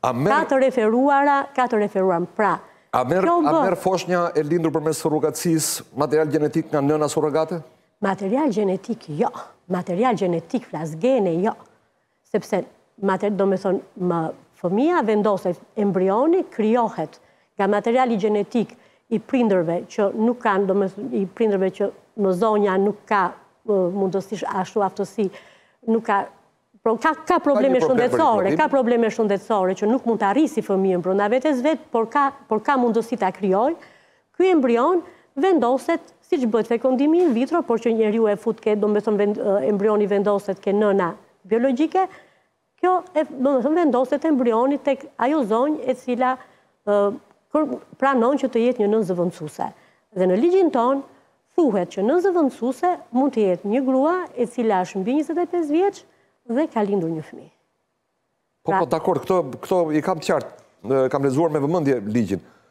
Ka të referuar pra. A merë foshnja e lindur përmes surrogatësisë material genetik nga nëna surrogate? Material genetik, jo. Material genetik, flasgene, jo. Sepse, do me thonë, fëmia vendoset, embrioni kryohet nga materiali genetik i prindërve që nuk kanë, i prindërve që në zonja nuk ka mundësi ashtu aftësi, nuk ka, ka probleme shëndetësore që nuk mund të arrisi fëmijën brenda vetes vet, por ka mundësi ta krijojë. Ky embrion vendoset, siç bëhet fekondimi in vitro, por që njeriu e fut ke, embrioni vendoset ke nëna biologjike, kjo vendoset embrioni tek ajo zonjë e cila pranon që të jetë një nënë zëvendësuese. Dhe në ligjin ton thuhet që nënë zëvendësuese mund të jetë një grua e cila është mbi 25 vjeç dhe ka lindur një fëmijë. Po, dakor, këto i kam qartë, kam lexuar me vëmendje ligjin.